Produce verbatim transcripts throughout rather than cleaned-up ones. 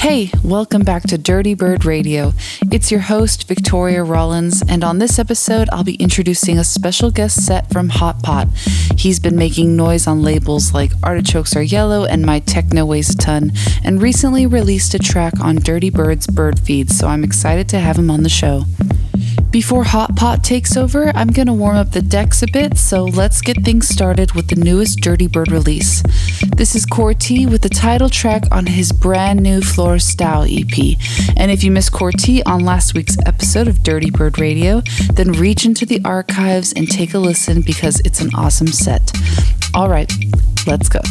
Hey, welcome back to Dirty Bird Radio. It's your host, Victoria Rollins, and on this episode, I'll be introducing a special guest set from Hot Pot. He's been making noise on labels like Artichokes Are Yellow and My Techno Weighs a Ton, and recently released a track on Dirty Bird's Bird Feed, so I'm excited to have him on the show. Before Hot Pot takes over, I'm going to warm up the decks a bit, so let's get things started with the newest Dirty Bird release. This is Corti with the title track on his brand new Flora Style E P. And if you missed Corti on last week's episode of Dirty Bird Radio, then reach into the archives and take a listen because it's an awesome set. All right, let's go.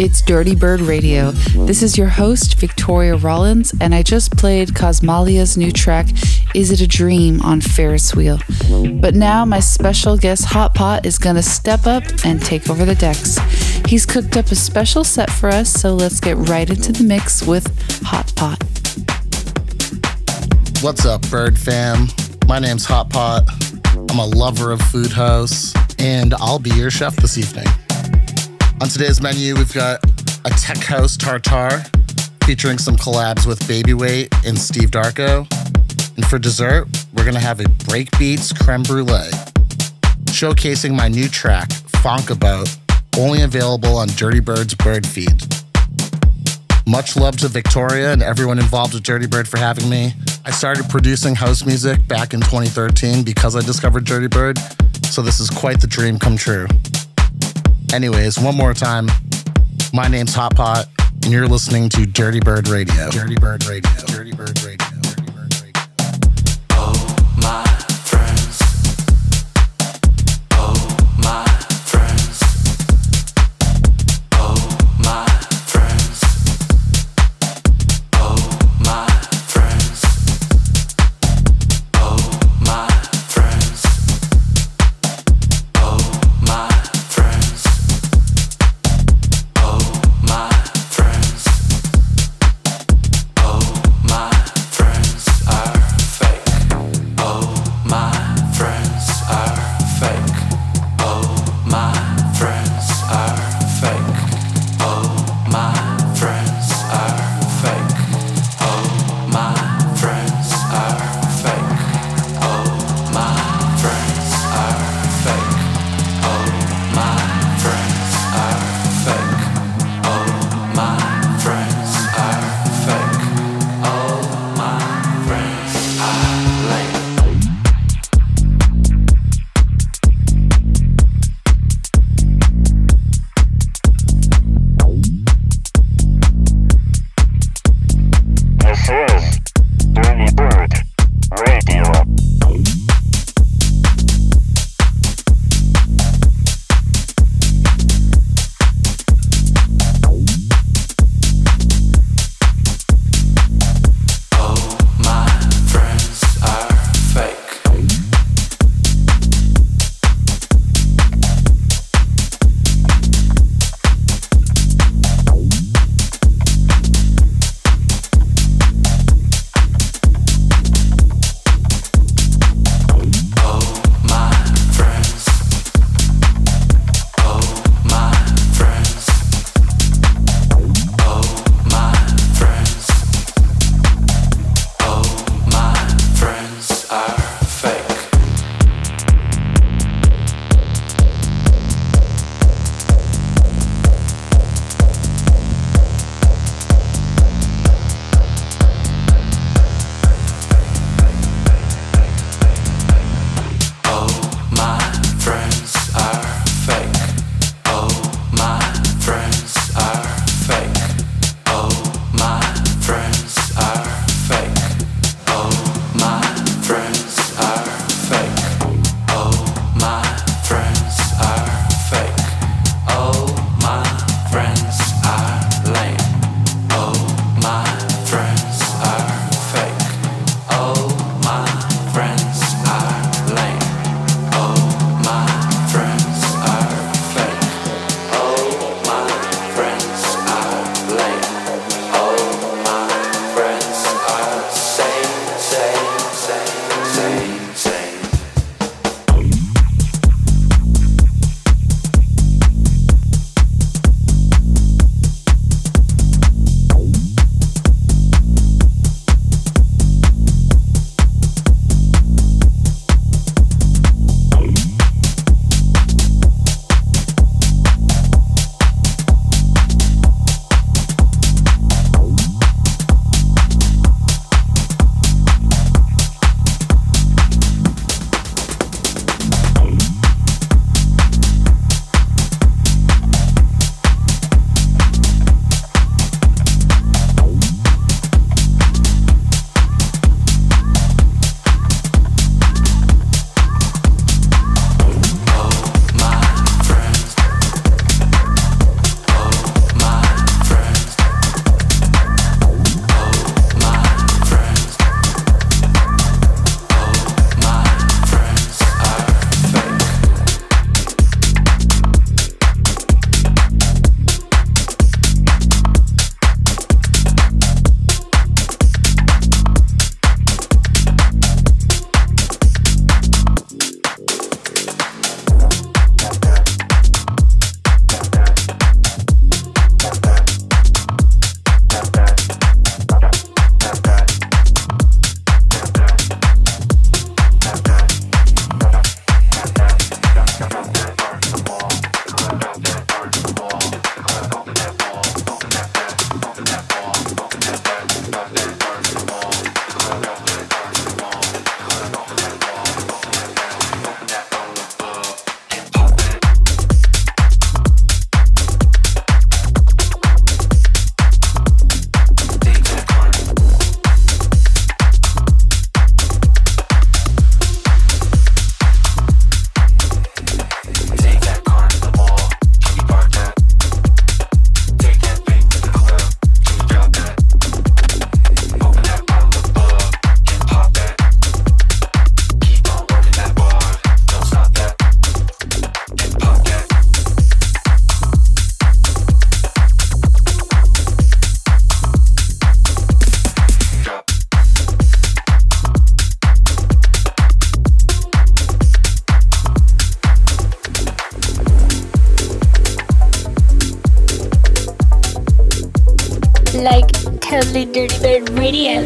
It's Dirty Bird Radio. This is your host, Victoria Rollins, and I just played Cosmalia's new track, Is It a Dream, on Ferris Wheel. But now my special guest, Hot Pot, is going to step up and take over the decks. He's cooked up a special set for us, so let's get right into the mix with Hot Pot. What's up, Bird fam? My name's Hot Pot. I'm a lover of food house, and I'll be your chef this evening. On today's menu, we've got a tech house tartare featuring some collabs with Babyweight and Steve Darko. And for dessert, we're gonna have a breakbeats creme brulee, showcasing my new track, Fonkabout, only available on Dirty Bird's Bird Feed. Much love to Victoria and everyone involved with Dirty Bird for having me. I started producing house music back in twenty thirteen because I discovered Dirty Bird, so this is quite the dream come true. Anyways, one more time, my name's Hot Pot, and you're listening to Dirty Bird Radio. Dirty Bird Radio. Dirty Bird Radio. Dirty Bird Radio. Oh, my friends. Oh, my friends. Oh, my friends. Oh, my friends. Oh, my friends. Oh, my friends. Oh, my friends. Oh, my friends. totally Dirty Bird Radio.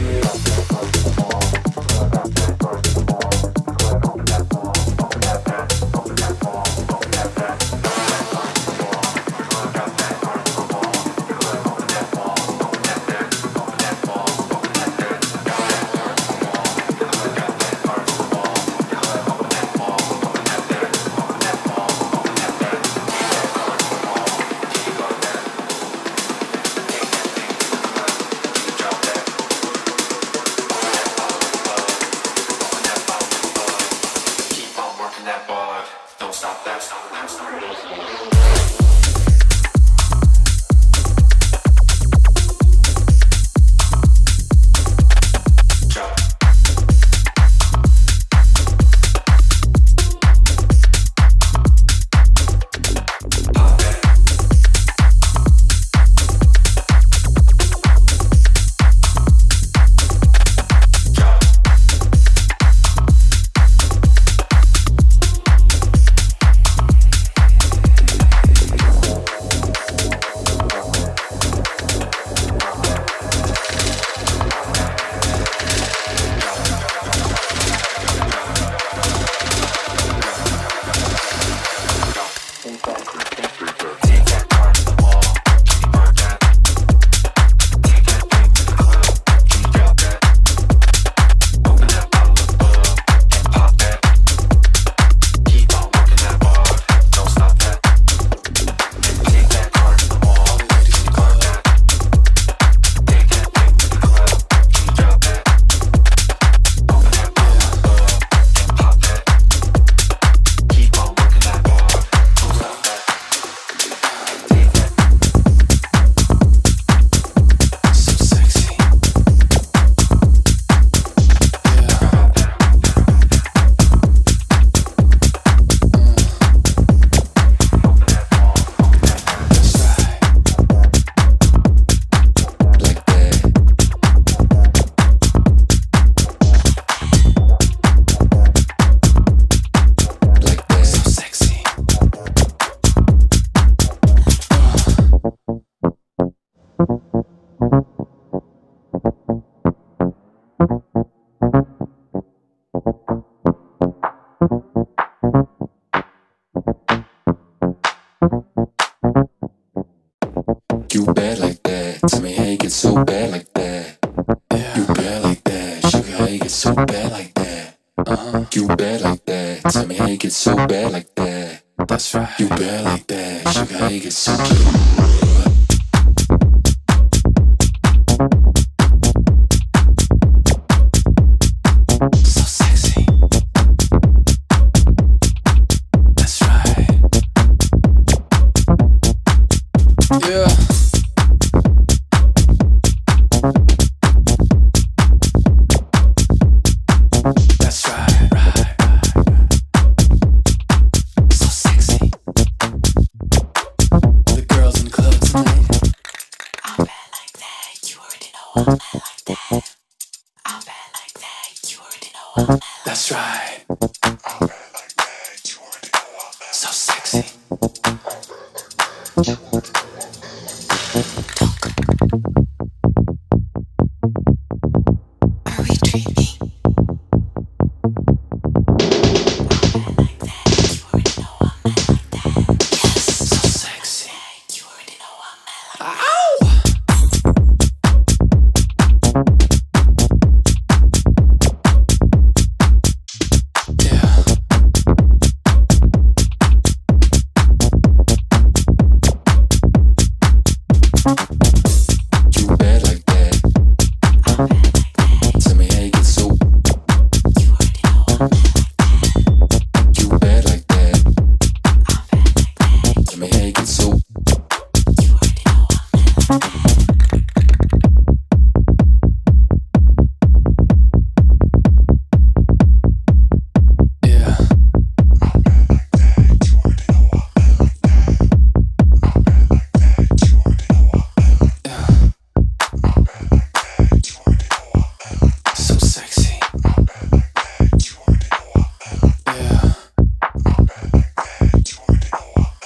You bad like that. Tell me how you get so bad like that. Yeah. You bad like that. Sugar, how you get so bad like that. Uh-huh. You bad like that. Tell me how you get so bad like that. That's right. You bad like that. Sugar, how you get so good. That's right. So sexy. Are we dreaming?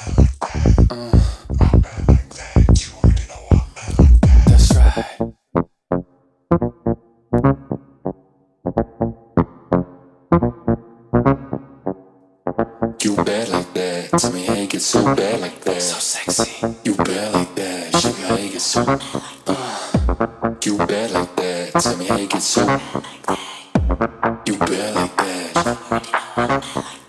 That's right. get so bad like that? So sexy. You bad like that. Show me how you get so. Uh, you bad like that. Tell me how you get so. You bad like that.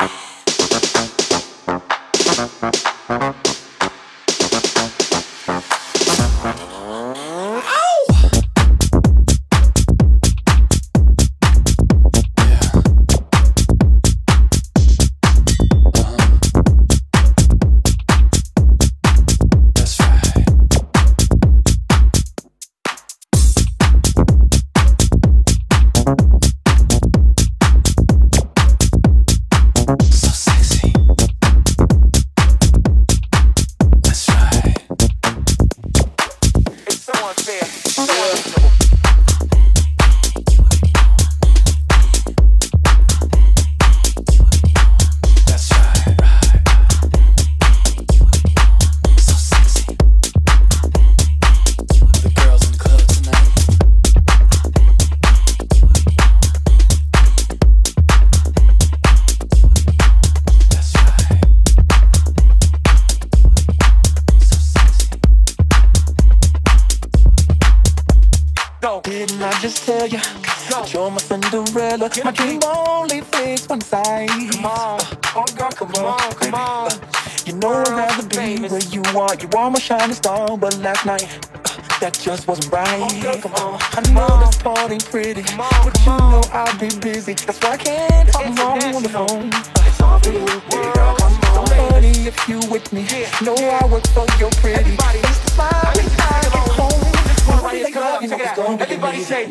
Didn't I just tell you that you're my Cinderella? My dream only fits one side. Come on, oh girl, come on, come on. You know I'd rather be where you are. You are my shining star, but last night that just wasn't right. Come on, I know this part ain't pretty, but you know I'll be busy. That's why I can't talk long on the phone. It's all for you, girl. So funny if you with me. Know I work for your pretty. It's the smile when I get home. Everybody, up, you know it's gonna be Everybody say.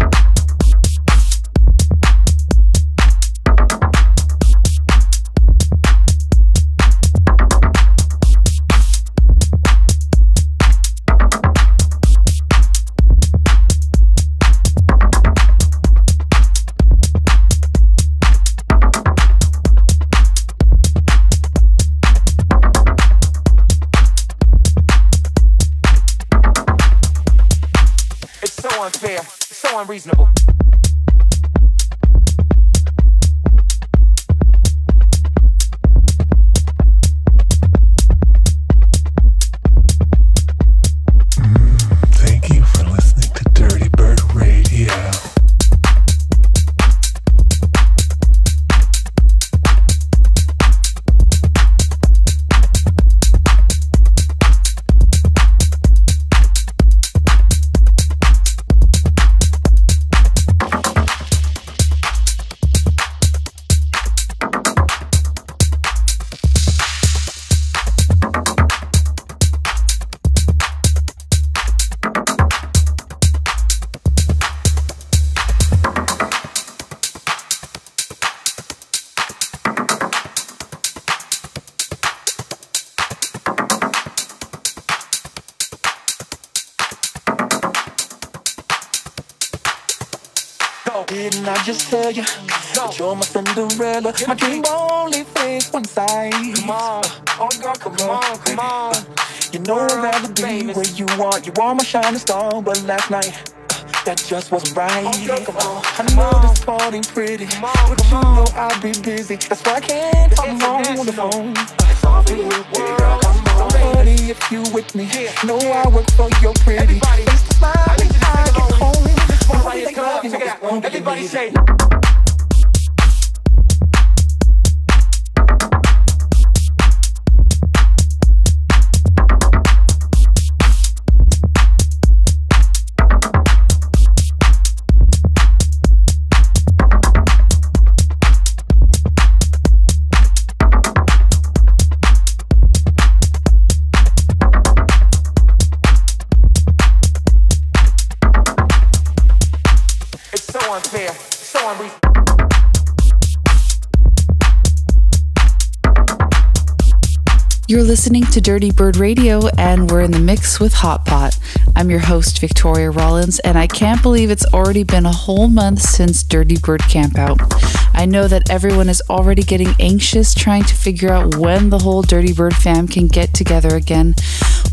Unfair, so unreasonable. Thank you for listening to Dirty Bird Radio. Didn't I just tell you that you're my Cinderella? My dream only fits one side. Come on, oh girl, come on, come on. You know I'd rather be where you are. You are my shining star, but last night that just wasn't right. Come on, I know this part ain't pretty, but you know I'll be busy. That's why I can't talk long on the phone. It's all for you, girl. So funny if you with me. Know I work for your pretty. It's the smile when I get home. Everybody, up, you know it's gonna be Everybody say. Unfair, so unreasonable. You're listening to Dirty Bird Radio, and we're in the mix with Hot Pot. I'm your host, Victoria Rollins, and I can't believe it's already been a whole month since Dirty Bird Campout. I know that everyone is already getting anxious trying to figure out when the whole Dirty Bird fam can get together again.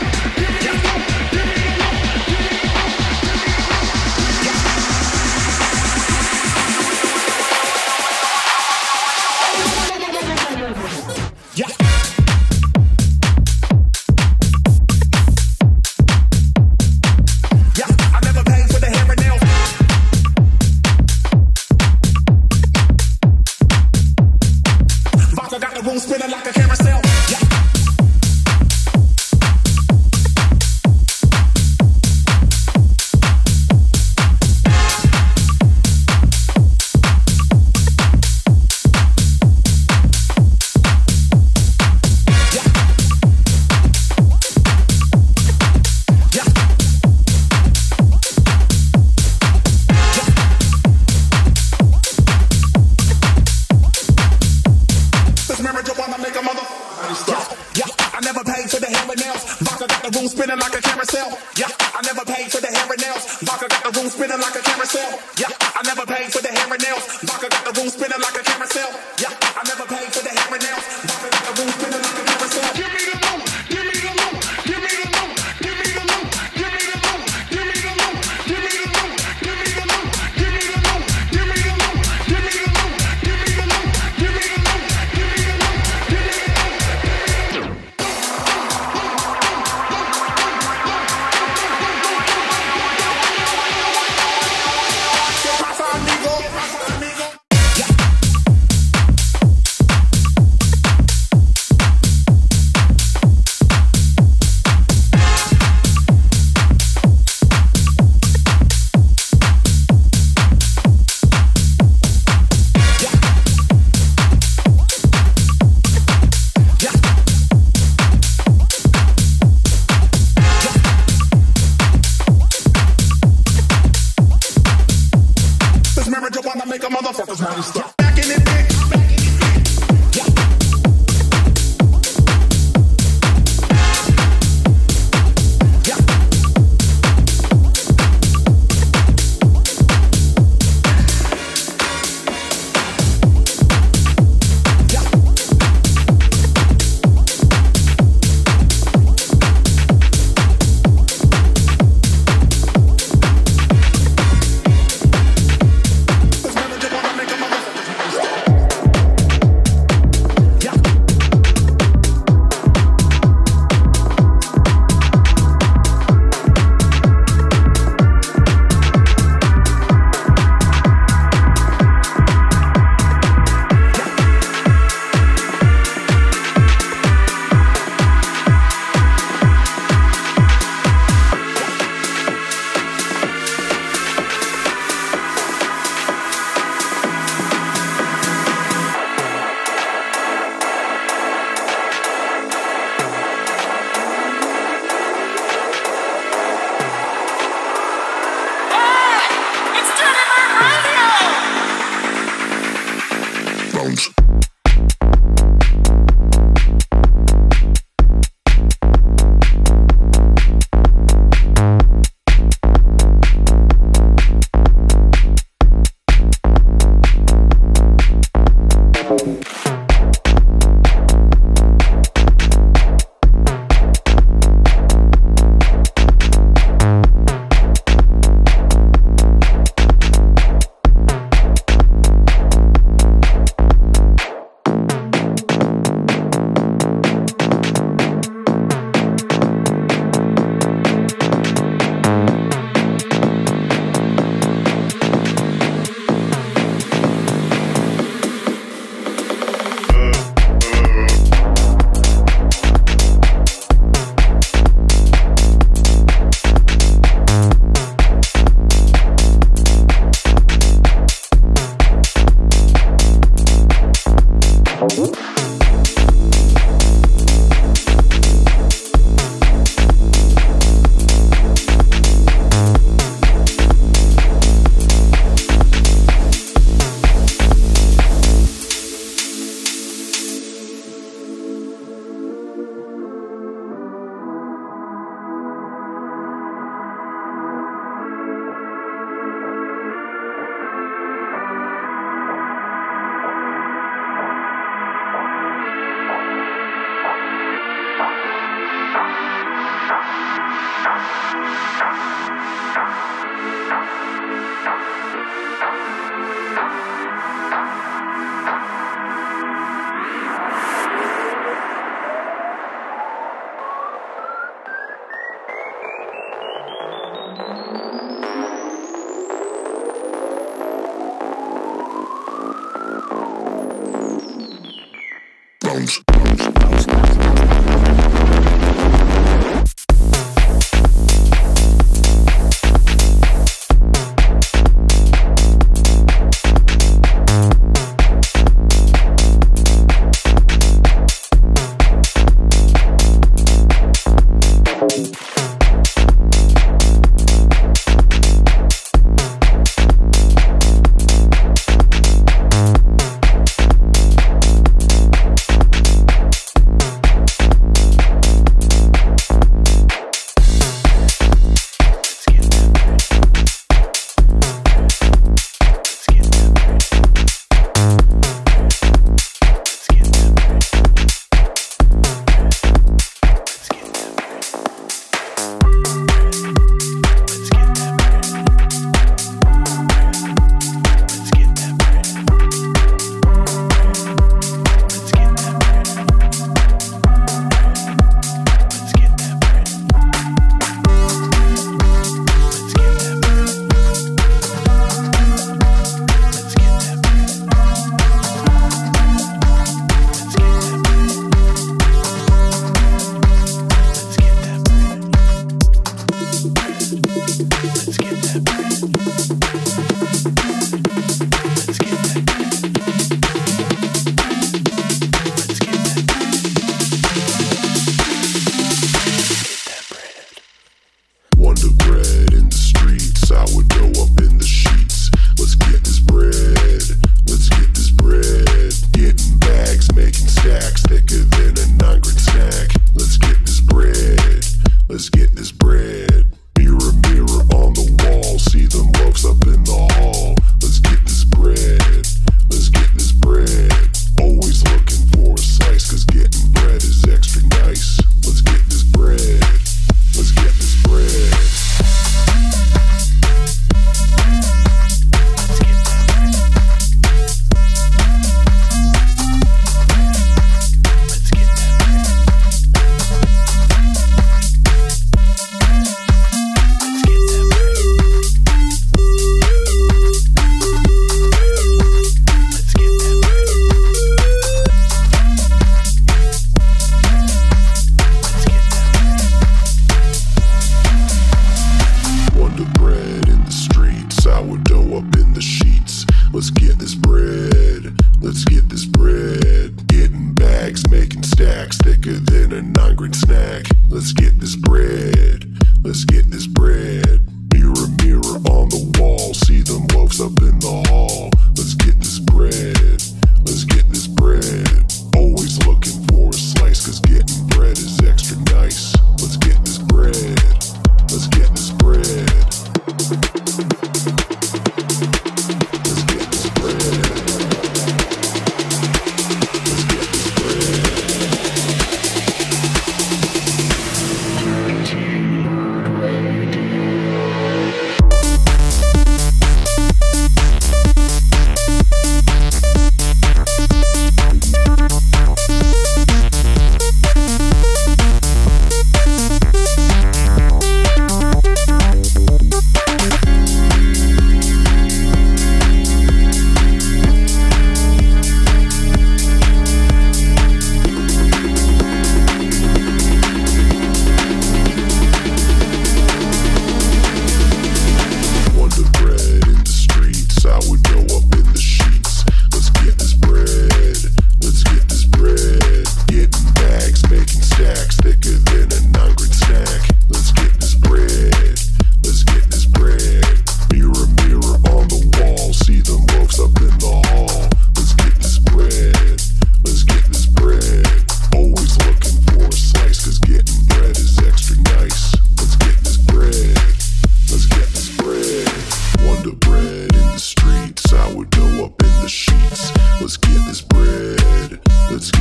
Get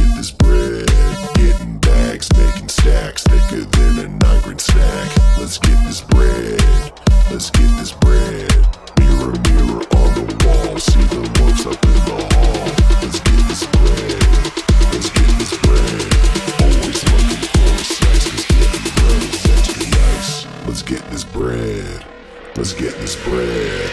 get this bread. Getting bags, making stacks, thicker than a nine-grain snack. Let's get this bread. Let's get this bread. Mirror, mirror on the wall, see the loaves up in the hall. Let's get this bread. Let's get this bread. Always looking for a slice, 'cause getting bread is extra nice. Let's get this bread. Let's get this bread.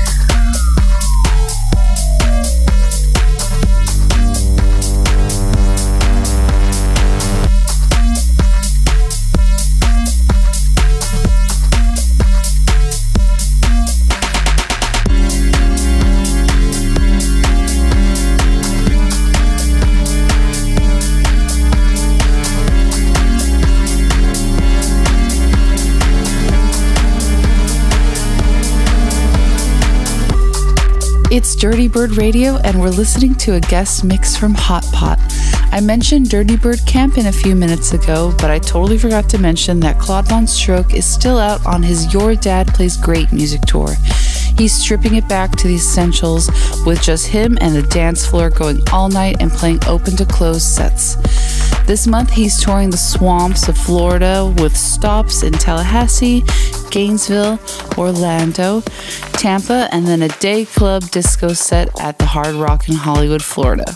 It's Dirty Bird Radio, and we're listening to a guest mix from Hot Pot. I mentioned Dirty Bird Campin' a few minutes ago, but I totally forgot to mention that Claude VonStroke is still out on his Your Dad Plays Great music tour. He's stripping it back to the essentials with just him and the dance floor going all night and playing open to close sets. This month he's touring the swamps of Florida with stops in Tallahassee, Gainesville, Orlando, Tampa, and then a day club disco set at the Hard Rock in Hollywood, Florida.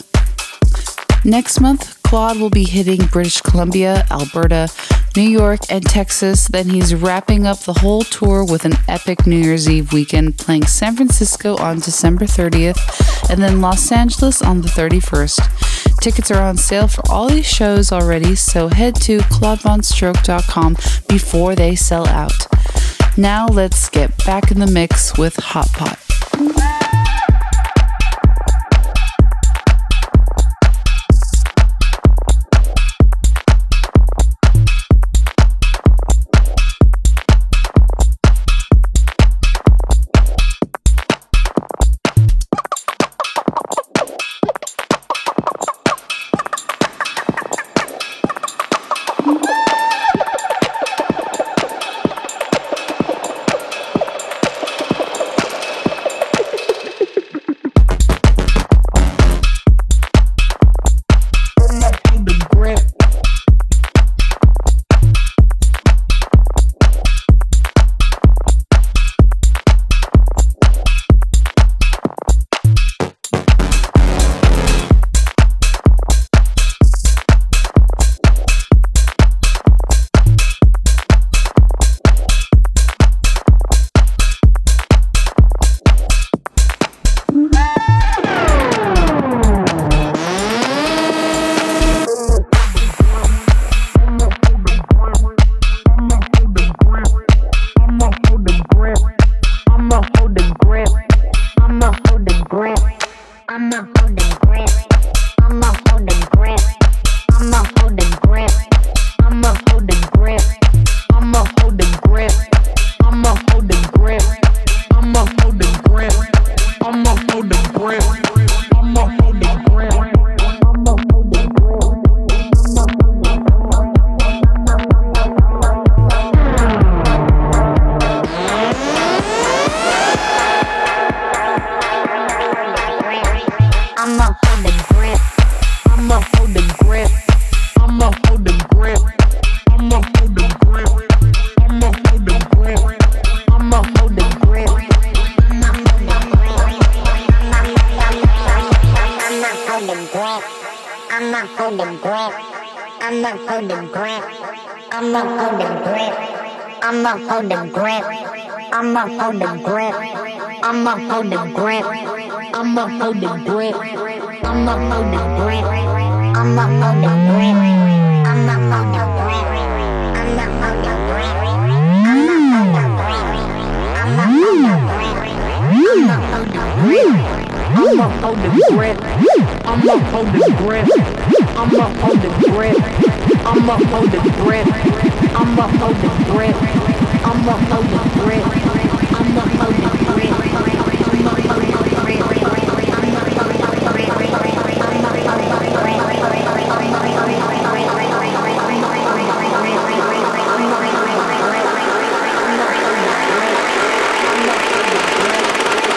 Next month, Claude will be hitting British Columbia, Alberta, New York, and Texas. Then he's wrapping up the whole tour with an epic New Year's Eve weekend, playing San Francisco on December thirtieth and then Los Angeles on the thirty-first. Tickets are on sale for all these shows already, so head to claude von stroke dot com before they sell out. Now let's get back in the mix with Hot Pot.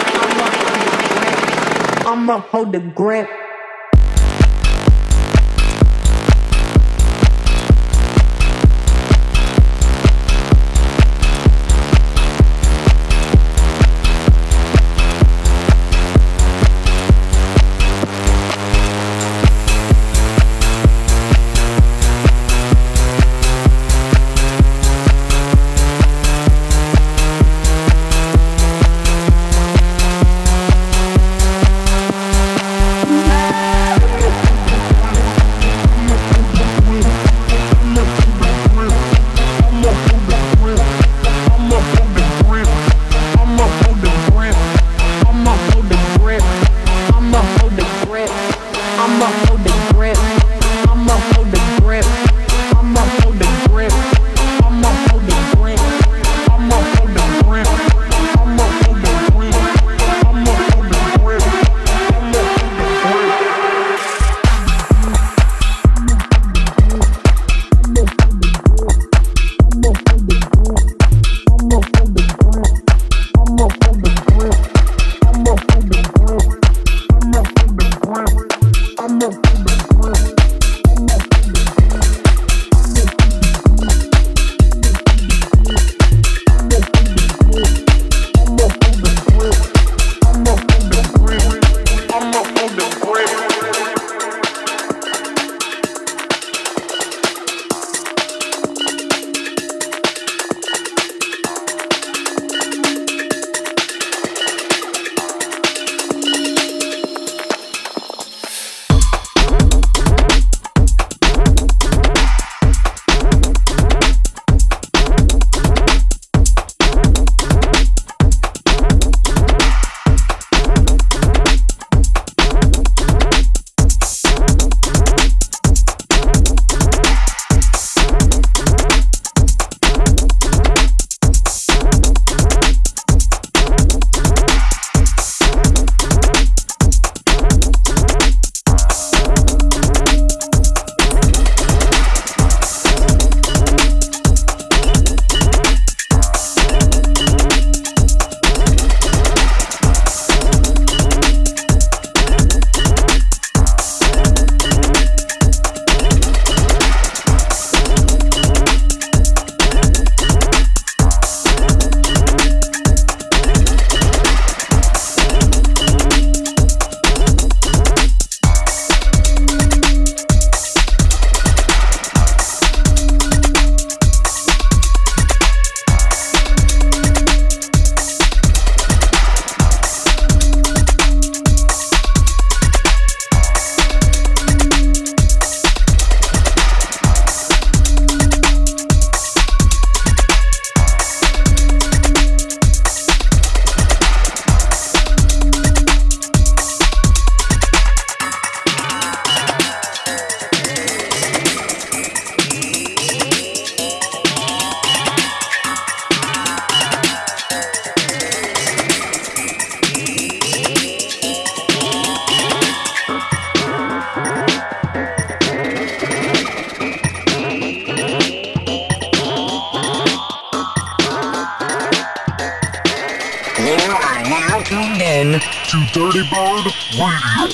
I'ma hold the grip. to Dirty Bird Radio.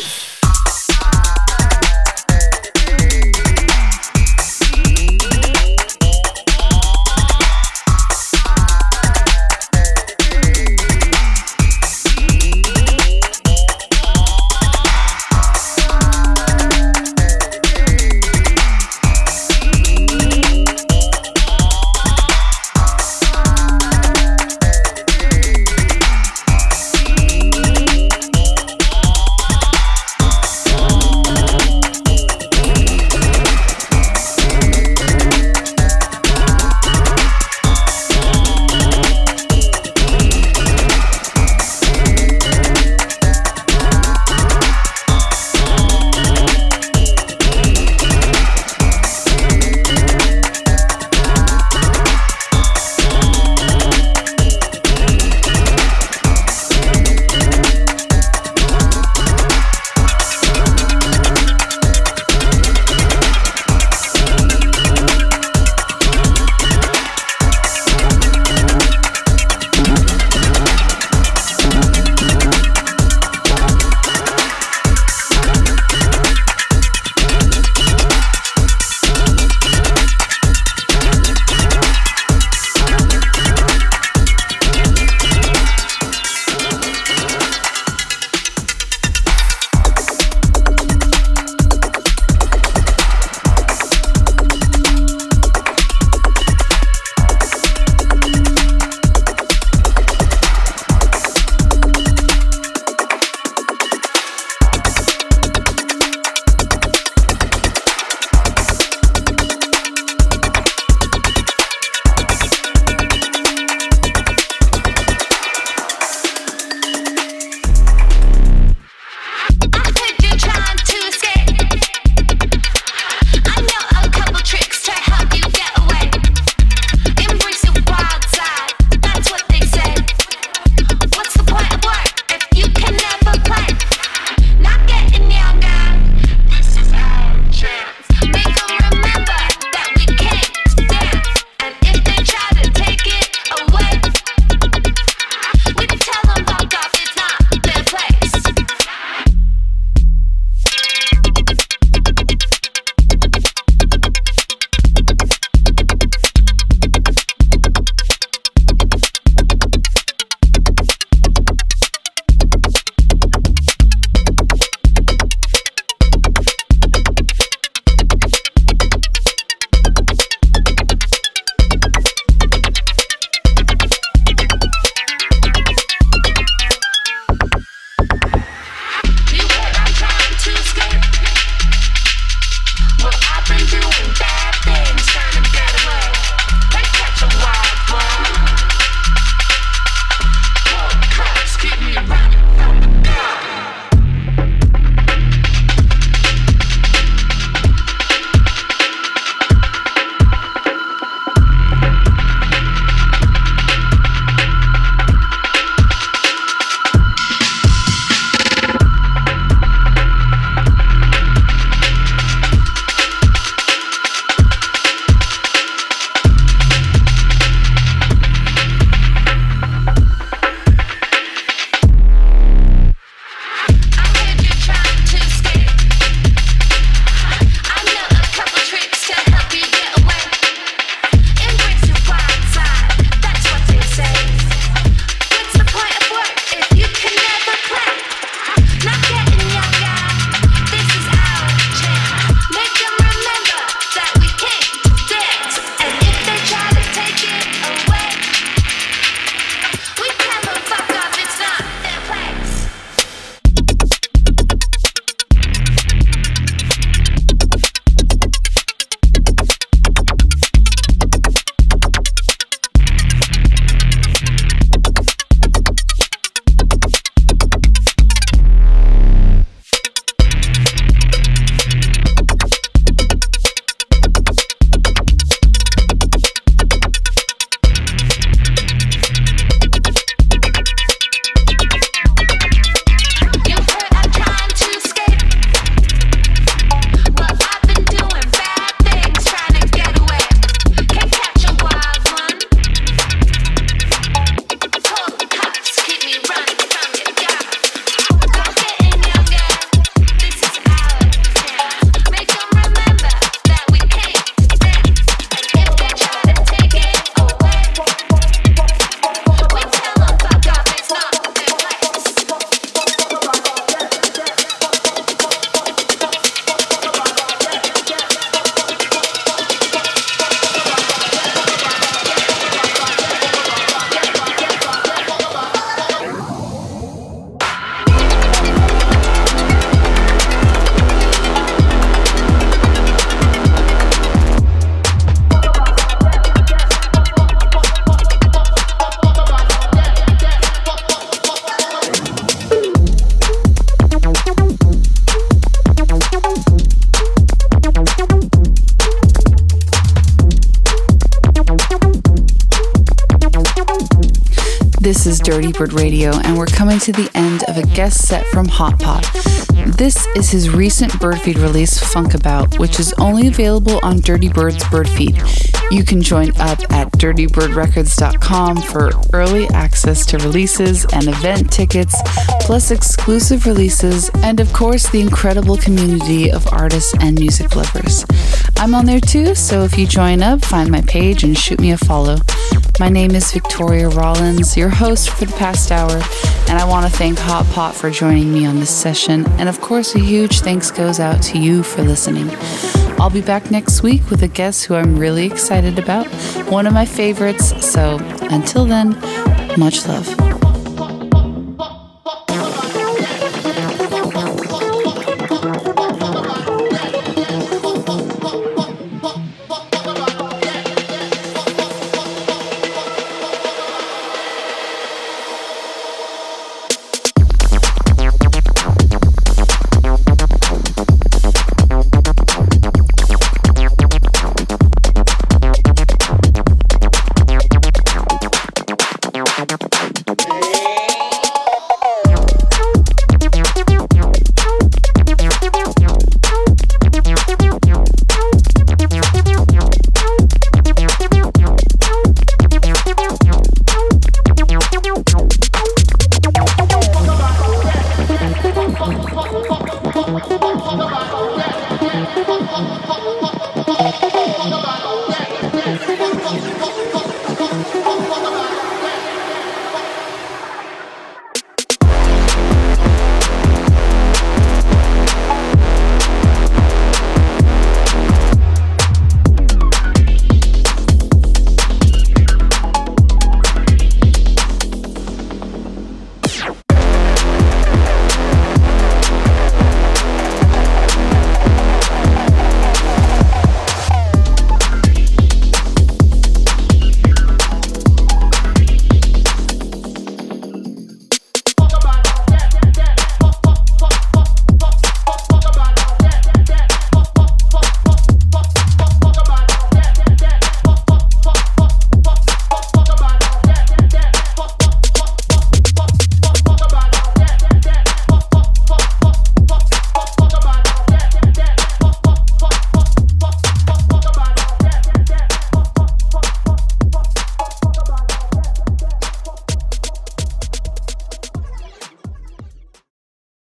This is Dirty Bird Radio, and we're coming to the end of a guest set from Hot Pot. This is his recent Birdfeed release, Funkabout, which is only available on Dirty Bird's Birdfeed. You can join up at dirty bird records dot com for early access to releases and event tickets, plus exclusive releases, and of course the incredible community of artists and music lovers. I'm on there too, so if you join up, find my page and shoot me a follow. My name is Victoria Rollins, your host for the past hour, and I want to thank Hot Pot for joining me on this session, and of course a huge thanks goes out to you for listening. I'll be back next week with a guest who I'm really excited about, one of my favorites, so until then, much love.